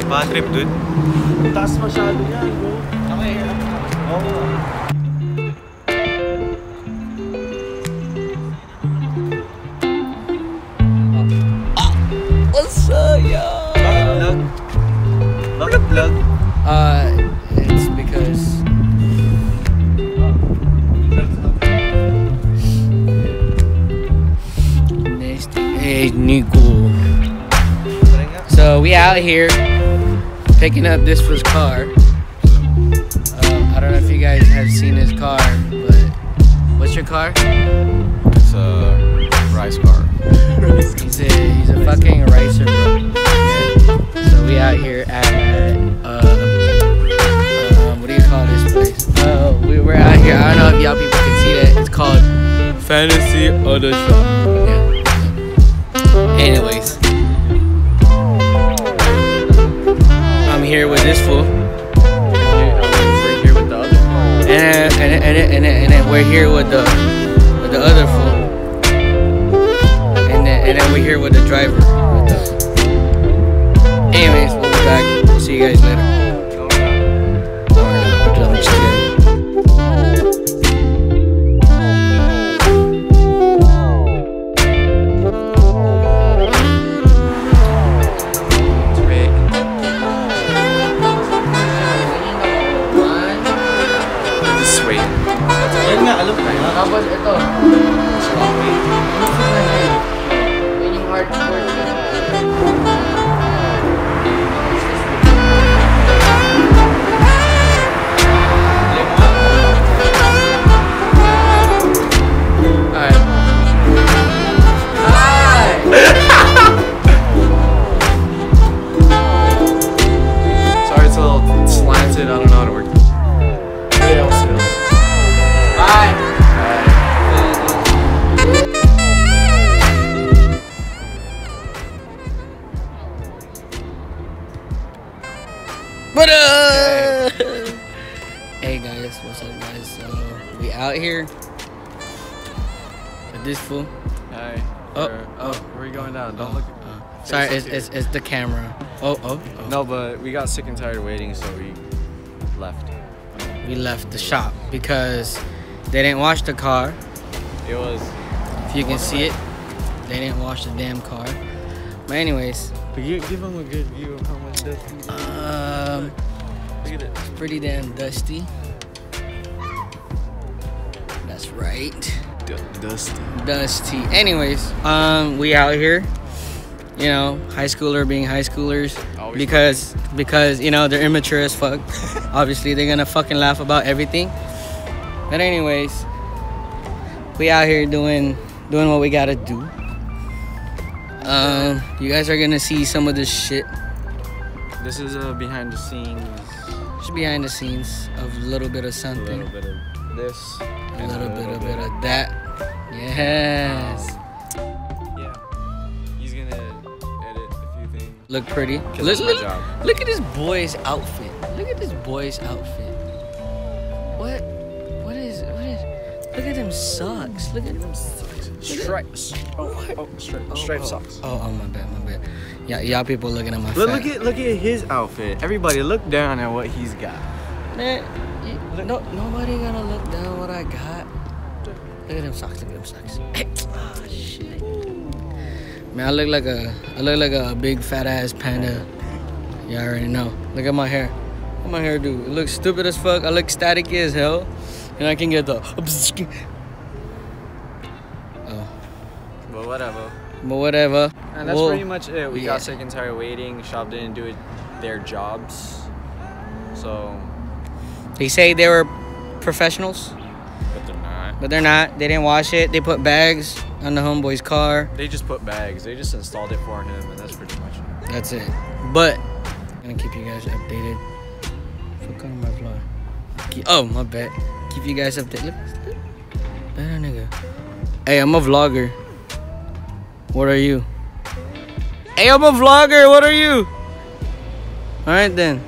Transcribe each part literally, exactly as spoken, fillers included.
Bad trip, dude. Taas masyado yan, bro. Okay, Oo. What's up, yo? Bakit vlog? Bakit vlog? Uh, it's because Hey, Nico. So we out here picking up this was car. Uh, I don't know if you guys have seen his car, but what's your car? It's a rice car. He's a he's a fucking ricer, bro. So we out here at uh, um, what do you call this place? Uh, we we're out here. I don't know if y'all people can see that. It's called Fantasy Auto Shop. Yeah. Anyways, I'm here with this fool. We're here with the other fool. And and and and, and then we're here with the with the other fool. And then and then we're here with the driver. With the... Anyways, we'll be back. We'll see you guys later. I'm just kidding. Tapos ito. Yun yung hardcore. Alright. Hi! Sorry, it's a little slanted. I don't know how to work. Bye! What up? Hey guys, what's up guys? So we out here with this fool. Hey. Oh, Where, oh. where are you going down? Don't look. Uh, sorry, it's, it's it's the camera. Oh, oh, oh. No, but we got sick and tired of waiting, so we left. We left the shop because they didn't wash the car. It was. If you can see it, they didn't wash the damn car. But anyways, Give, give them a good view of how much dusty. um, Look at it. it's pretty damn dusty. That's right. D dusty. Dusty. Anyways, um, we out here. You know, high schooler being high schoolers Always because because you know they're immature as fuck. Obviously, they're gonna fucking laugh about everything. But anyways, we out here doing doing what we gotta do. Um, you guys are gonna see some of this shit. This is uh, behind the scenes. Just behind the scenes of a little bit of A something, little bit of this. a and little bit, a bit of that. Yes. Yeah. He's gonna edit a few things. Look pretty. 'Cause Look, that's my look, job. look at this boy's outfit. Look at this boy's outfit. What? What is? What is? Look at them socks. Look at them socks. Stripes. Oh, oh, stri Oh, striped oh. socks. Oh, oh, my bad, my bad. Yeah, y'all people looking at my Look, fat. look at look at his outfit. Everybody, look down at what he's got. Man, you, no, nobody gonna look down what I got. Look at them socks. Look at them socks. Ah, shit. Man, I look like a, I look like a big fat ass panda. You already know. Look at my hair. What my hair do? It looks stupid as fuck. I look staticky as hell, and I can get the. Oh, But whatever. but whatever. And that's Well, pretty much it. We yeah. got sick and tired of waiting. Shop didn't do it, their jobs. So, They say they were professionals, but they're not. but they're not. They didn't wash it. They put bags on the homeboy's car. They just put bags. They just installed it for him, and that's pretty much it. That's it. But I'm gonna keep you guys updated. Fuck on my vlog. Keep, oh, my bad. Keep you guys updated. Look, look. Better nigga. Hey, I'm a vlogger. What are you? Hey, I'm a vlogger. What are you? All right then.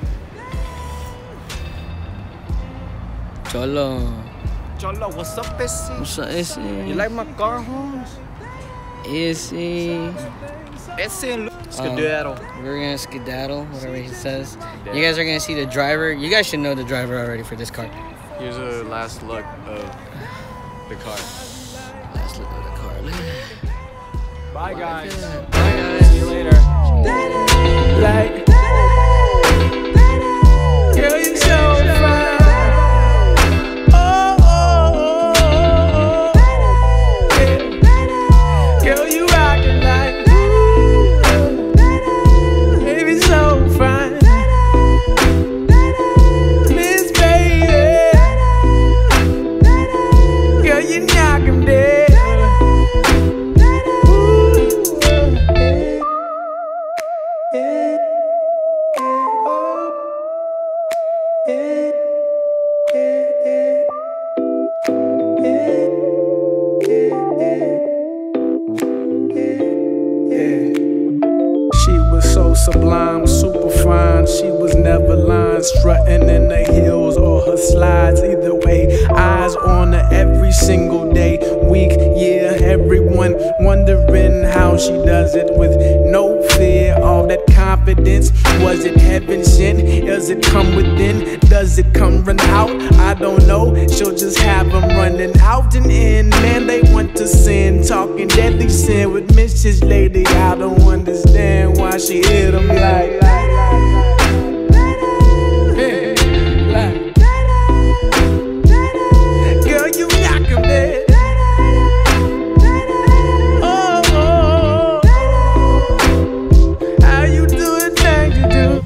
Cholo. Cholo, what's up, Bessie? What's up, ese? You like my car, Holmes? Easy. It's in Um, Skedaddle. We're gonna skedaddle, whatever he says. You guys are gonna see the driver. You guys should know the driver already for this car. Here's a last look of the car. Let's look at the car. Look at that. Bye, guys. Bye, guys. See you later. Like, girl, you so fine. Oh, oh, oh, oh. Yeah. Girl, you rockin' like, baby, so fine. Miss Baby, girl, you knock 'em dead. She was so sublime, super fine. She was never lying, strutting in the heels or her slides. Either way, eyes on her every single day, week, year. Everyone wondering how she does it with no fear. All that confidence, was it heaven sent? Does it come within? Does it come run out? I don't know. She'll just have them running out and in. Man, they want to sin, talking deadly sin with Missus Lady. I don't understand why she hit them like, hey, like, girl, you knock 'em dead. Oh, oh, oh. How you do it, things you do.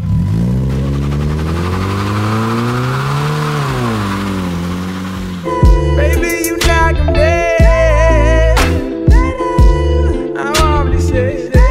Baby, you knock 'em dead. I already said that.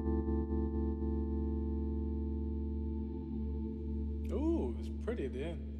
Ooh, it's pretty at the end.